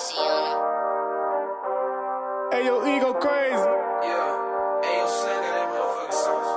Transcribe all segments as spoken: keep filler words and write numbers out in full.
Foxy on it. Hey, yo, ego crazy. Yeah. Hey, yo, Slang got that motherfucking sauce.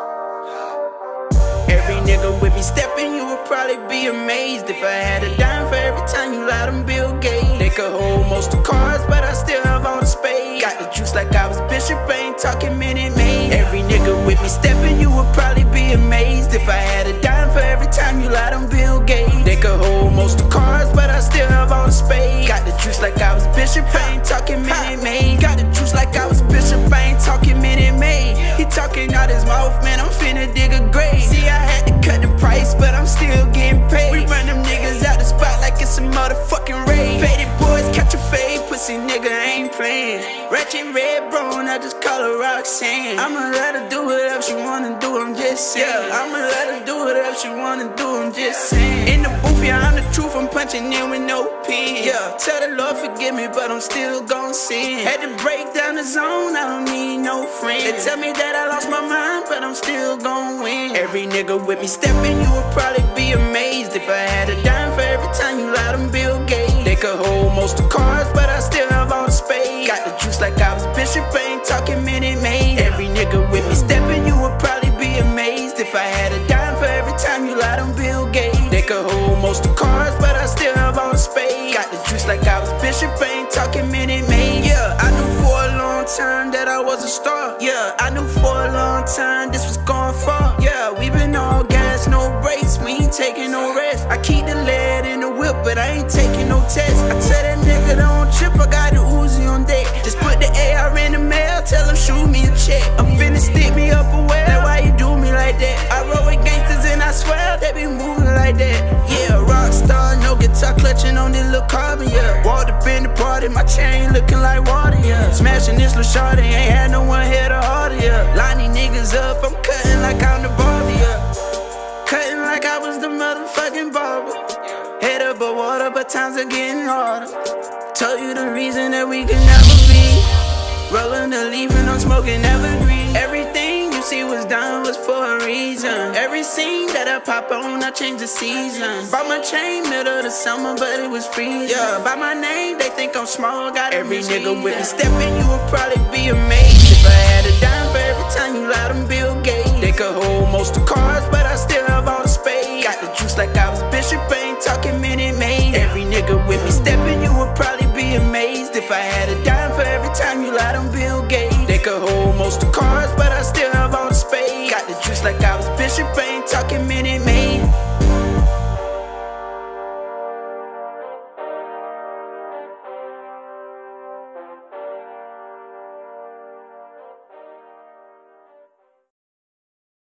Every nigga with me stepping, you would probably be amazed if I had a dime for every time you lied on Bill Gates. They could hold most of cars, but I still have all the space. Got the juice like I was Bishop, ain't talking Minute Maid. Every nigga with me stepping, you would probably be amazed if I had a dime for every time you lied on Bill Gates. They could hold most of cars, but I still have all the space. Got the juice like I was Bishop, ain't talking Minute Maid. Got the juice like I was Bishop, ain't talking Minute Maid. He talking out his mouth, man, I'm finna dig a grave. See, I had to cut the price, but I'm still getting paid. We run them niggas out the spot like it's a motherfucking raid. Faded boys catch a fade, pussy nigga ain't playing. Ratchet red brown, I just call her Roxanne. I'ma let her do whatever she wanna do, I'm just saying. Yeah, I'ma let her do whatever she wanna do, I'm just saying. In the booth, yeah, I'm the truth, I'm punching in with no pen. Yeah, tell the Lord forgive me, but I'm still gon' sin. Had to break down the zone, I don't need no friends. They tell me that I lost my mind, but I'm still gon' win. Every nigga with me stepping, you would probably be amazed if I had a dime for every time you lied on Bill Gates. They could hold most of cars, but I still have all the space. Got the juice like I was Bishop, ain't talking Minute Maid. Every nigga with me stepping, you would probably be amazed if I had a dime for every time you lied on Bill Gates. They could hold most of cars, but I still have all the space. Got the juice like I was Bishop, ain't talking Minute Maid. Yeah, I knew for a long time that I was a star. Yeah, I knew for a long time this was going far. Yeah, we been all gas, no brakes, we ain't taking no rest. I keep the lead in the whip, but I ain't taking no test. I tell that nigga don't trip, I got the Uzi on deck. Just put the A R in the mail, tell him shoot me a check. I'm finna stick me up a well, like why you do me like that? I roll with gangsters and I swear they be moving like that. Yeah, rock star, no guitar clutching on this little carbon, yeah. Walked up in the party, my chain looking like water, yeah. Smashing this little shorty, ain't had no one hit her harder, yeah. Line these niggas up, I'm cutting like I'm the barber, yeah. Cutting like I was the motherfucking barber. Head up a water, but times are getting harder. Told you the reason that we can never be. Rolling the leaf and I'm smoking evergreen. Everything you see was done was for a reason. Every scene that I pop on, I change the season. Bought my chain middle of the summer, but it was freezing. Yeah, by my name, they think I'm small. Got every nigga with me stepping, you would probably be amazed if I had a dime for every time you lied on Bill Gates. They could hold most of cars, but I still have all the space. Got the juice like I was Bishop, ain't talking Minute Maid. Every nigga with me stepping, you would probably be amazed if I had a dime for every time you lied on Bill Gates. They could hold most of cars,